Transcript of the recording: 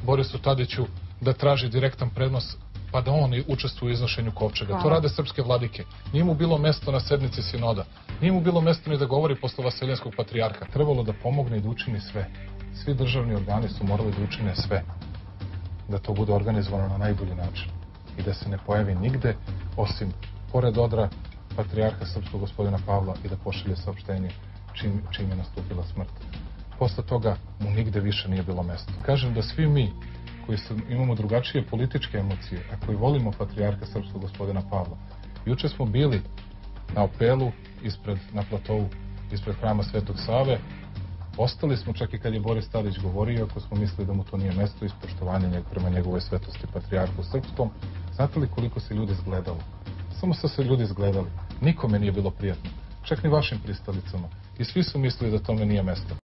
Borisu Tadiću da traži direktan prenos pa da on učestvuje u iznošenju kovčega. To rade srpske vladike. Nije mu bilo mesto na sednici sinoda. Nije mu bilo mesto ni da govori posle Vaseljenskog patrijarha. Trebalo da pomogne i da učini sve. Svi državni organi su morali da učine sve. Da to bude organizovano na najbolji način. I da se ne pojavi nigde, osim pored odra patrijarha srpskog gospodina Pavla i da pošalje saopštenje čim je nastupila smrt. Posle toga mu nigde više nije bilo mesta. Kažem da svi mi koji imamo drugačije političke emocije, a koji volimo patrijarha srpskog gospodina Pavla, juče smo bili na Opelu, na platovu, ispred hrama Svetog Save. Ostali smo čak i kad je Boris Tadić govorio, ako smo mislili da mu to nije mesto, iz poštovanja prema njegovoj svetosti patrijarhu srpskom. Znate li koliko se ljudi zgledalo? Samo su se ljudi zgledali. Nikome nije bilo prijatno. Čak ni vašim pristalicama. I svi su mislili da tome nije mesto.